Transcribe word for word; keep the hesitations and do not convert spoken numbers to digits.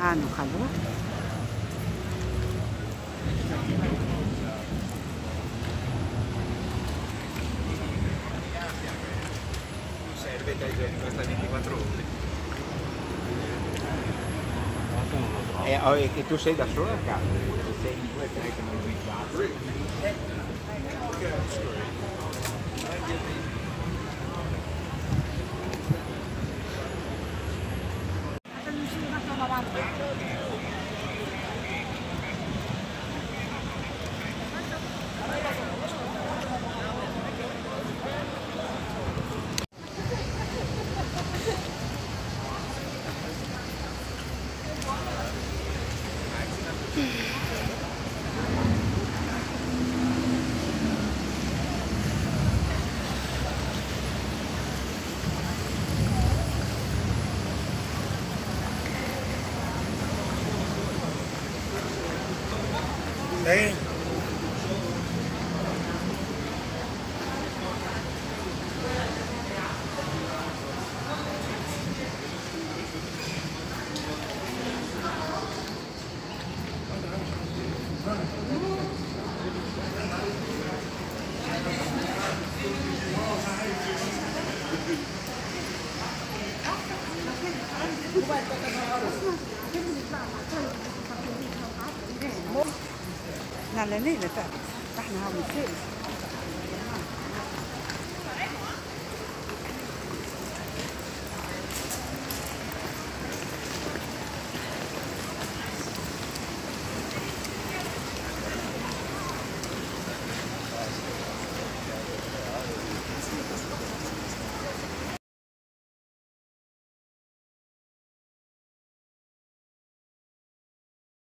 hanno خضرة. Serve dai giorni, questa ventiquattro ore. E oh, e che tu sei da solo a casa? Sei in due, tre che non mi quattro. Đấy. لا لا ليلة احنا هاو نسير